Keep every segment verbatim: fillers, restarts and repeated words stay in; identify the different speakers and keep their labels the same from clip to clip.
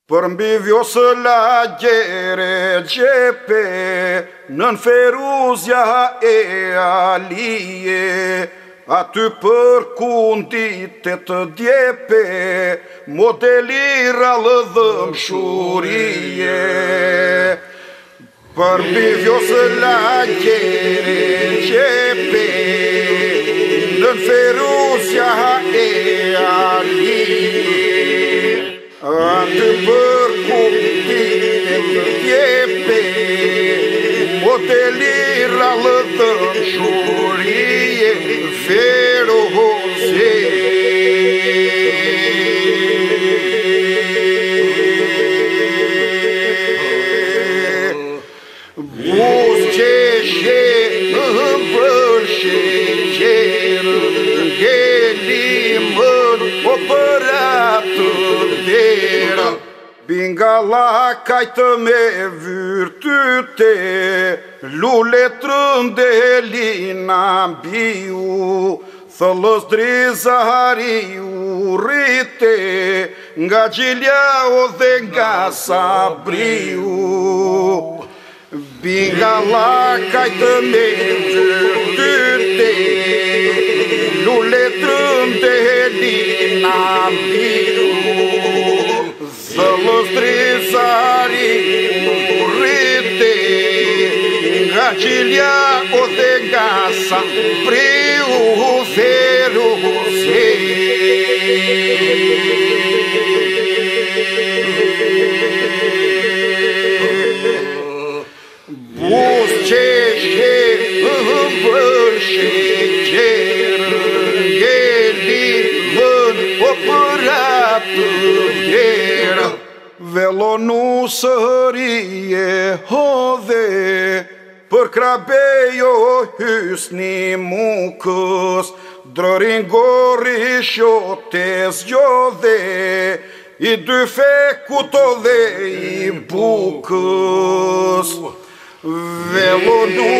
Speaker 1: Përmbiviosë la gjere gjepe, nën feruzja e alije, aty për kundit e të djepe, modeli rallëdhëm shurije. Përmbiviosë la gjere gjepe, nën feruzja e alije, aty për kundit e të djepe, modeli rallëdhëm shurije, feroze. Buzqeshe îmbălșe cerul, gelimën opëratë dera. Bingala kajtë me vyrtyte, lule trëndelina mbiu, thëllës drizariu rrite, nga Gjiljao dhe nga Sabriu. Bingala kajtë me vyrtyte, lule trëndelina mbiu, thëllës drizariu rrite, nga Gjiljao dhe nga Sabriu, feroze. Buzqeshe îmbălșe cerul, gelimën opëratë dera. Velo nu sërije hodhe, për krabejo hysni mukës, drërin gori shote zgjodhe, i dy fekuto dhe i bukës. Velo nu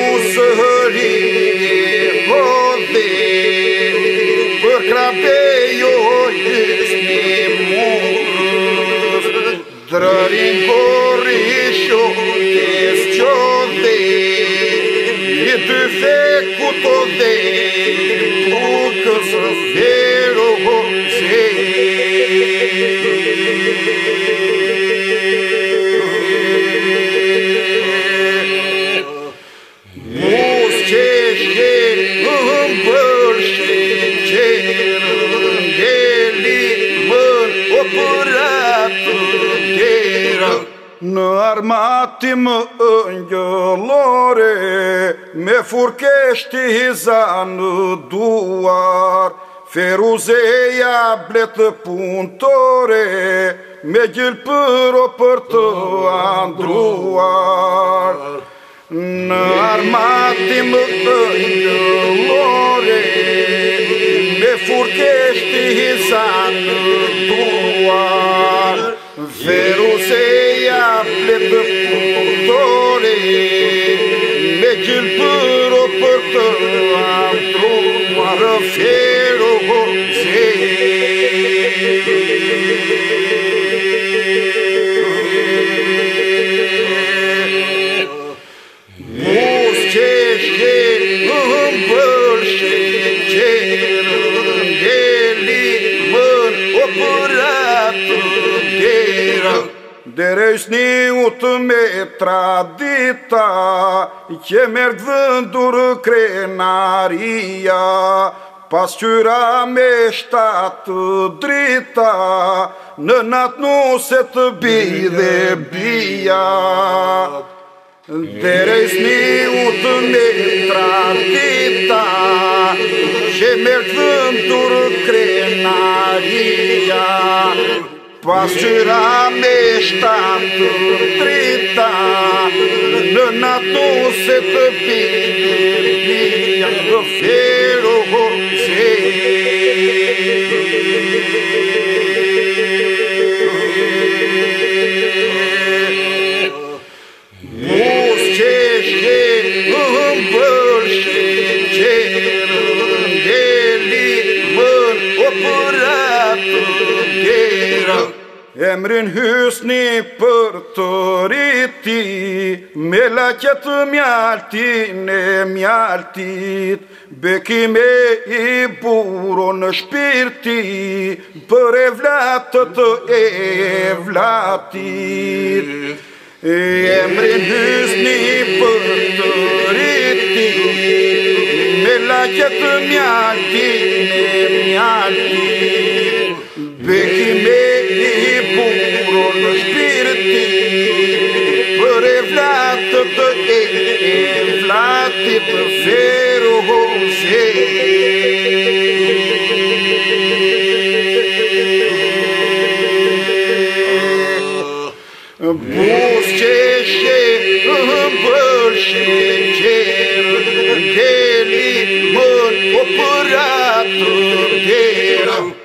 Speaker 1: sërije hodhe, për krabejo hysni mukës, drërin gori shote zgjodhe, i dy fekuto dhe i bukës, feroze. Buzqeshe îmbălșe cerul, gelimën opëratë dera. Në armatim ëngjëllore, me furkeshti hiza në duar, feruzeja bletë punëtore, me gjilpëro për të andruar. Në armatim ëngjëllore, me furkeshti hiza në duar, feruzeja bletë punëtore, me gjilpëro për të andruar, feroze. Buzqeshe îmbălșe cerul, gelimën opëratë dera. Dereșniut me tradita, që merg vëndur krenaria, pas qyra me shtatë drita, në natë nuse të bidhe bia. Dereșniut me tradita, që merg vëndur krenaria, pas qyra me shtatë drita, në natë nuse të bidhe bia, feroze. Buzqeshe îmbălșe cerul, gelimën opëratë dera. Emrin hysni ni părtoriti, me la chetă mi-altine mi-altit, bechi mei buron spirti, părevlată të evlatit. Emrin hysni părtoriti, me la chetă mi-altine mi-altit, bechi mei buron spirti, părevlată të evlatit, feroce. Buscește împărși cerul, Geli mă opăratul de rău.